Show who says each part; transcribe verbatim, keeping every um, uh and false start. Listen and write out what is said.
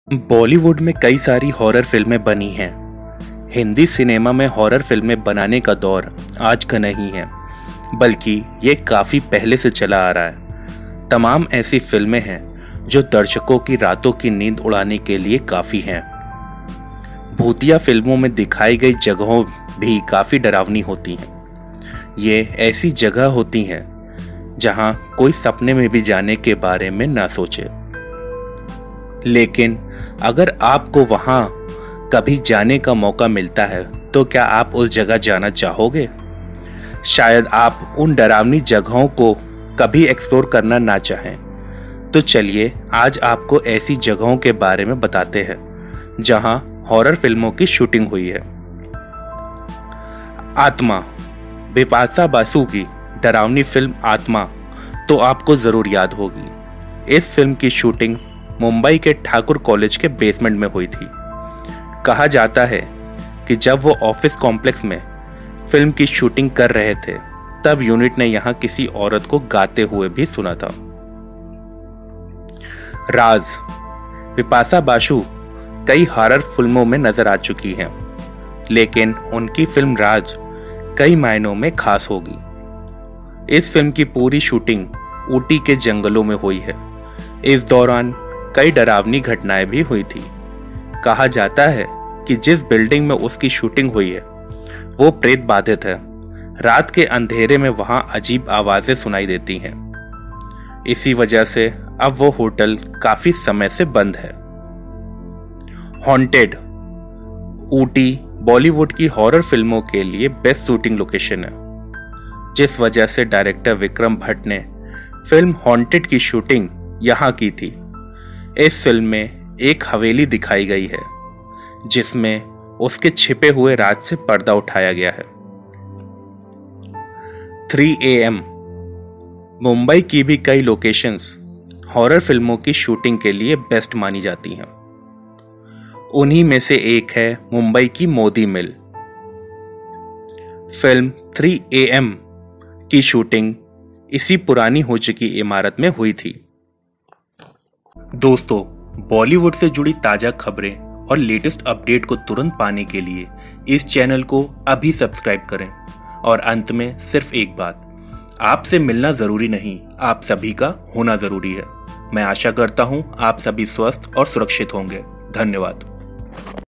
Speaker 1: बॉलीवुड में कई सारी हॉरर फिल्में बनी हैं। हिंदी सिनेमा में हॉरर फिल्में बनाने का दौर आज का नहीं है, बल्कि ये काफ़ी पहले से चला आ रहा है। तमाम ऐसी फिल्में हैं जो दर्शकों की रातों की नींद उड़ाने के लिए काफ़ी हैं। भूतिया फिल्मों में दिखाई गई जगहों भी काफ़ी डरावनी होती हैं। ये ऐसी जगह होती हैं जहां कोई सपने में भी जाने के बारे में ना सोचे, लेकिन अगर आपको वहां कभी जाने का मौका मिलता है तो क्या आप उस जगह जाना चाहोगे? शायद आप उन डरावनी जगहों को कभी एक्सप्लोर करना ना चाहें। तो चलिए आज आपको ऐसी जगहों के बारे में बताते हैं जहां हॉरर फिल्मों की शूटिंग हुई है। आत्मा, बिपाशा बासु की डरावनी फिल्म आत्मा तो आपको जरूर याद होगी। इस फिल्म की शूटिंग मुंबई के ठाकुर कॉलेज के बेसमेंट में हुई थी। कहा जाता है कि जब वो ऑफिस कॉम्प्लेक्स में फिल्म की शूटिंग कर रहे थे तब यूनिट ने यहां किसी औरत को गाते हुए भी सुना था। राज, बिपाशा बासु कई हॉरर फिल्मों में नजर आ चुकी हैं, लेकिन उनकी फिल्म राज कई मायनों में खास होगी। इस फिल्म की पूरी शूटिंग ऊटी के जंगलों में हुई है। इस दौरान कई डरावनी घटनाएं भी हुई थी। कहा जाता है कि जिस बिल्डिंग में उसकी शूटिंग हुई है वो प्रेत बाधित है। रात के अंधेरे में वहां अजीब आवाजें सुनाई देती हैं। इसी वजह से अब वो होटल काफी समय से बंद है। हॉन्टेड, ऊटी बॉलीवुड की हॉरर फिल्मों के लिए बेस्ट शूटिंग लोकेशन है, जिस वजह से डायरेक्टर विक्रम भट्ट ने फिल्म हॉन्टेड की शूटिंग यहां की थी। इस फिल्म में एक हवेली दिखाई गई है जिसमें उसके छिपे हुए राज से पर्दा उठाया गया है। थ्री ए एम, मुंबई की भी कई लोकेशंस हॉरर फिल्मों की शूटिंग के लिए बेस्ट मानी जाती हैं। उन्हीं में से एक है मुंबई की Modi mill. Film three A M की शूटिंग इसी पुरानी हो चुकी इमारत में हुई थी। दोस्तों, बॉलीवुड से जुड़ी ताजा खबरें और लेटेस्ट अपडेट को तुरंत पाने के लिए इस चैनल को अभी सब्सक्राइब करें। और अंत में सिर्फ एक बात, आपसे मिलना जरूरी नहीं, आप सभी का होना जरूरी है। मैं आशा करता हूं आप सभी स्वस्थ और सुरक्षित होंगे। धन्यवाद।